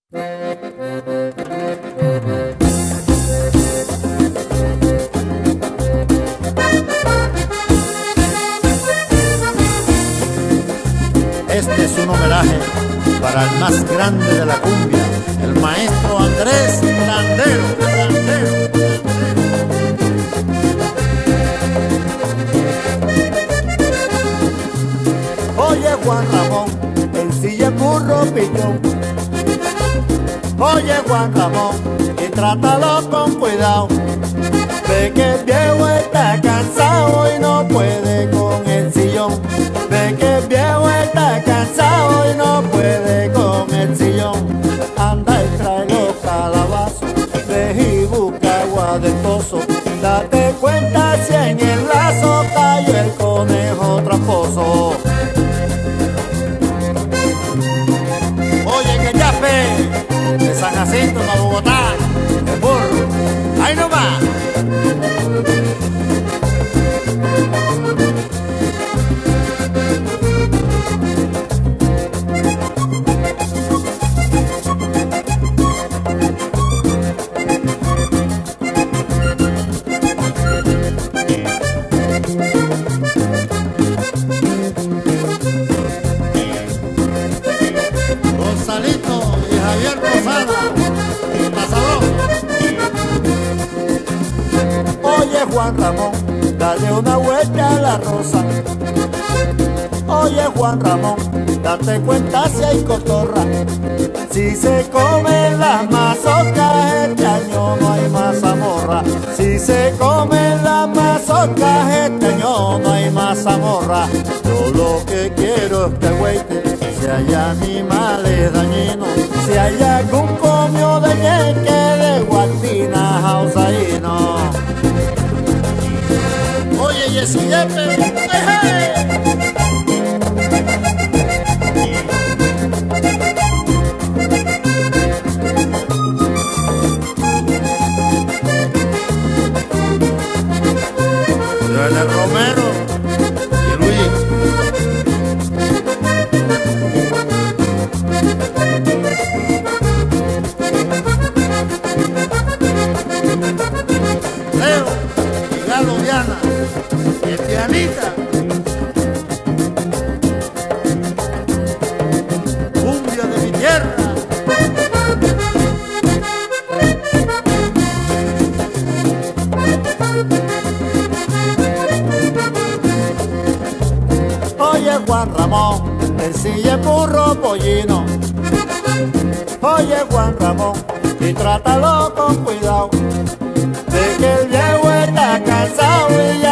Este es un homenaje para el más grande de la cumbia, el maestro Andrés Landero. Oye Juan Ramón, en silla burro piñón. Oye Juan Ramón, y trátalo con cuidado. Ve que el viejo está cansado y no puede con el sillón. Ve que el viejo está cansado y no puede con el sillón. Anda y trae los calabazos, ve y busca agua del pozo. Date cuenta si en el lazo cayó el conejo tramposo. Oye, que Yafe, de San Jacinto para Bogotá, el burro, ahí nomás. Gonzalito y Javier Rosada, Pasador. Oye Juan Ramón, dale una vuelta a la rosa. Oye Juan Ramón, date cuenta si hay cotorra. Si se comen las mazorcas, este año no hay mazamorra. Si se comen las mazorcas, este año no hay mazamorra. Yo lo que quiero es que güeyte, si hay animales dañinos, si hay algún comio de ñeque de guardinas jausaíno. Oye, Yesi Yepe, Leonel Romero y Luis. Leo y Galo Diana, y Pianita. Cumbia de mi tierra. Oye Juan Ramón, el silla burro pollino. Oye Juan Ramón, y trátalo con cuidado. Ve que el viejo está cansado y ya